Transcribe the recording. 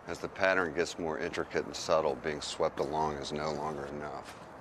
As the pattern gets more intricate and subtle, being swept along is no longer enough.